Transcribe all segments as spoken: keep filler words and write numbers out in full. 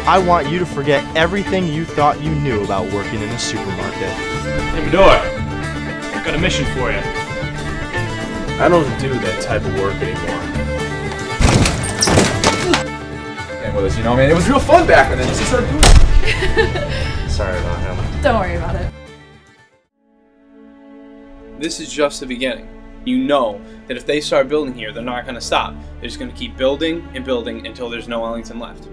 I want you to forget everything you thought you knew about working in a supermarket. Hey, Medora, I've got a mission for you. I don't do that type of work anymore. And with us, you know, man, it was real fun back then. Just started doing it. Sorry about him. Don't worry about it. This is just the beginning. You know that if they start building here, they're not going to stop. They're just going to keep building and building until there's no Ellington left.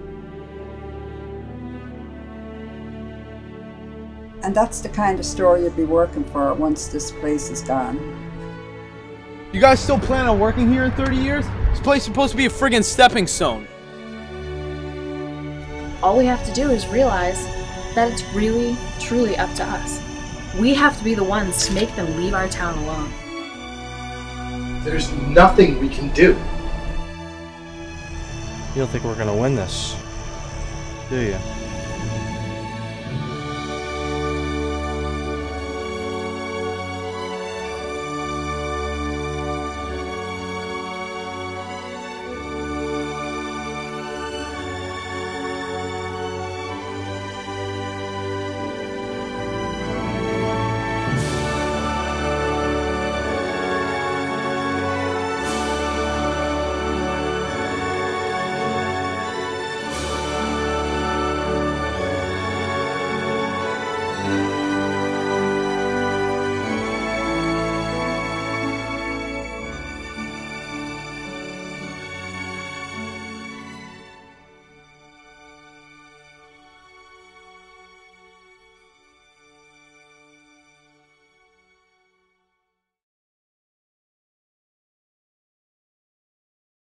And that's the kind of store you'd be working for once this place is gone. You guys still plan on working here in thirty years? This place is supposed to be a friggin' stepping stone. All we have to do is realize that it's really, truly up to us. We have to be the ones to make them leave our town alone. There's nothing we can do. You don't think we're gonna win this, do you?